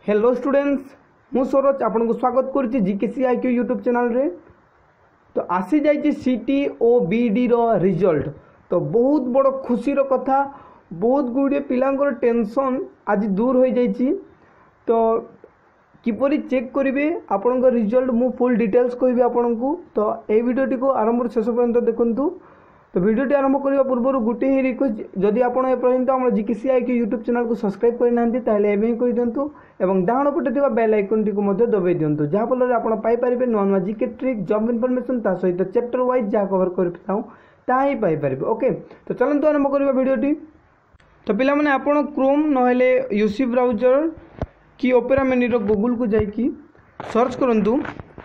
Hello students, मु सरोज आपन को स्वागत करुच्ची Gksea IQ यूट्यूब चैनल रे। तो आसी जाइए Ct और B.Ed रो रिजल्ट। तो बहुत बड़ खुशी रो कथा, बहुत गुड़े पिलांकर टेंशन आज दूर हो जाइए। तो किपरि चेक करेंगे आपण रिजल्ट मु फुल डिटेल्स कहबी आपन को। तो ये वीडियोटी को आरंभ शेष पर्यंत देखंतु। तो वीडियोटी आरंभ करने पूर्व गोटे ही रिक्वेस्ट, जदि आपड़ एपर्यंत आम Gksea IQ यूट्यूब चैनल को सब्सक्राइब करना ताहले एबे ही कर दिंतु एवं डाउन पटे थिबा बेल आइकन टी को मध्य दबाई दिंतु, जहाँ फल आपन पाई परिबे नुआ नुआ जीके ट्रिक जॉब इनफॉरमेशन ता सहित चैप्टर वाइज जहाँ कवर करताऊ ता ही पाई परिबे। ओके, तो चलंतु आरंभ करबा वीडियोटी। तो पिला माने आपन क्रोम नहेले यूसी ब्राउजर कि ओपेरा मेन्यू रो गूगल को जाई कि सर्च करंतु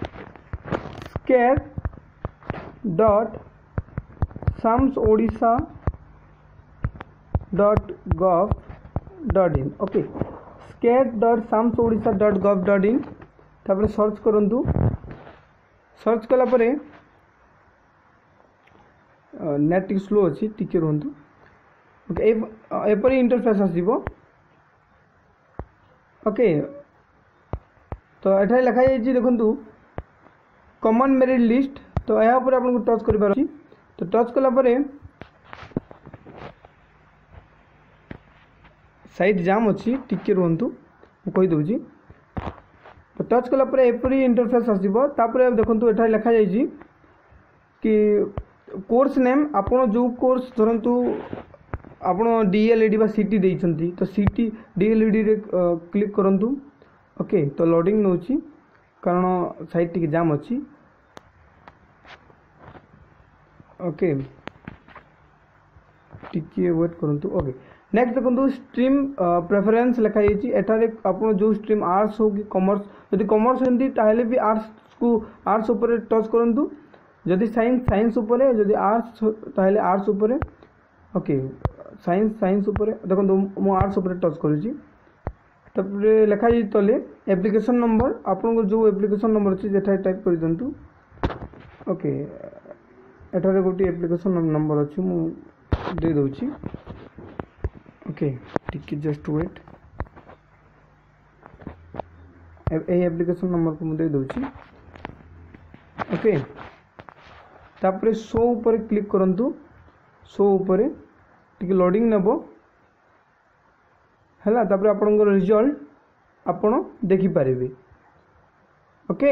scat.samsodisha.gov.in। ओके, scat.samsodisha.gov.in तापर सर्च करंतु। सर्च कला परे नेट टिक स्लो अछि, टिके रहंतु। ओके, एपरी इंटरफेस आसीबो। ओके, तो एठाई लिखा जाइए देखंतु कॉमन मेरिट लिस्ट। तो यहाँ पर आपको टच कर, तो टच कला परे साइट जाम अच्छी, टिके रुहतु कही दूसरी। तो टच कला परे एपरी इंटरफेस आसीबो। तापर देखंतु एठाई लिखा जाइए कि कोर्स नेम आपन जो कोर्स धरंतु आपन DLED बा CT देइछंती, तो CT DLED रे क्लिक करंतु। ओके, तो लोडिंग नउची कारण साइट टिके जाम अच्छी। ओके, टिके वेट करंतु। ओके, नेक्स्ट देखंतु स्ट्रीम प्रेफरेंस लिखा जाइए। एठारे आपन जो स्ट्रीम आर्ट्स हो कि कॉमर्स, यदि कॉमर्स होंदी ताहले भी आर्ट्स को आर्ट्स ऊपर टच करंतु, यदि साइंस ऊपर, यदि आर्ट्स ताहले आर्ट्स ऊपर। ओके, साइंस ऊपर देखंतु मु आर्ट्स ऊपर टच करूची। तापर लिखा जाइए तले एप्लिकेशन नंबर, आपन को जो एप्लिकेशन नंबर अछि जेठा टाइप कर दंतु। ओके, एठारे गोटी एप्लिकेशन नंबर अछि मु दे दोची। ओके, टिके जस्ट वेट, ए एप्लिकेशन नंबर को मु दे दोची। ओके, तापर शो ऊपर क्लिक करंतु। शो ऊपर टिके लोडिंग नेबो हैला। तापर आपन रिजल्ट आपन देखि पारिबे। ओके,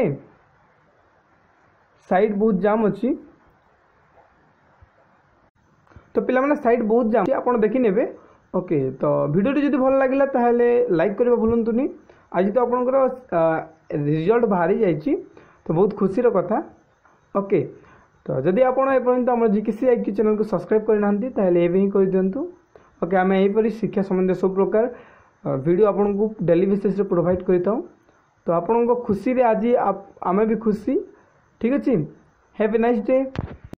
साइट बहुत जाम अछि। तो पिला माने साइट बहुत जाम अछि, आपन देखि नेबे। ओके, तो वीडियोटी जदि भल लागिला ताहले लाइक करबा भूलंतुनी। आज तो आपन रिजल्ट बाहरी जाइछि, तो बहुत खुशी रो कथा। ओके, तो जदि आपन एपर्यंत हमर Gksea IQ चैनल को सब्सक्राइब करनांती ताहले एबे ही कर दियंतु। ओके, आम यहीपरि शिक्षा संबंधी सब प्रकार वीडियो आपन को डेली बेसिस रे प्रोवाइड करताऊ। तो आपन को खुशी रे आज आमे भी खुशी। ठीक अछि, हैव ए नाइस डे।